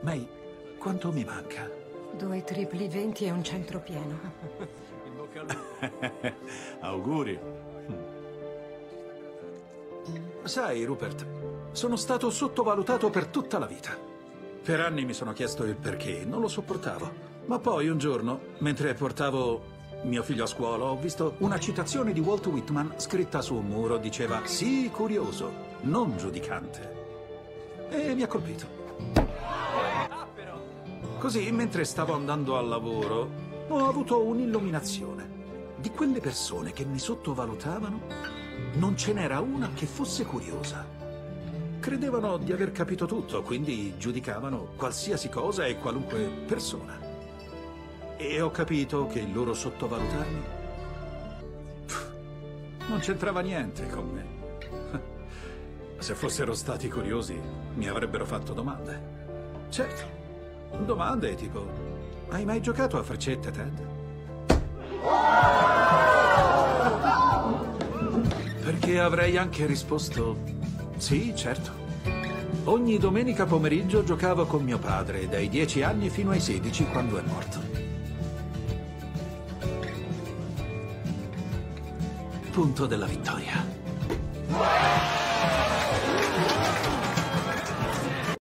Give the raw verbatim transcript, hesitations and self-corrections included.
May, quanto mi manca? Due tripli venti e un centro pieno. Auguri. Sai, Rupert, sono stato sottovalutato per tutta la vita. Per anni mi sono chiesto il perché, non lo sopportavo. Ma poi un giorno, mentre portavo mio figlio a scuola, ho visto una citazione di Walt Whitman scritta su un muro. Diceva: sii curioso, non giudicante. E mi ha colpito. Così, mentre stavo andando al lavoro, ho avuto un'illuminazione. Di quelle persone che mi sottovalutavano, non ce n'era una che fosse curiosa. Credevano di aver capito tutto, quindi giudicavano qualsiasi cosa e qualunque persona. E ho capito che il loro sottovalutarmi pff, non c'entrava niente con me. Se fossero stati curiosi, mi avrebbero fatto domande. Certo, domande tipo: hai mai giocato a freccette, Ted? Perché avrei anche risposto: sì, certo. Ogni domenica pomeriggio giocavo con mio padre, dai dieci anni fino ai sedici, quando è morto. Punto della vittoria.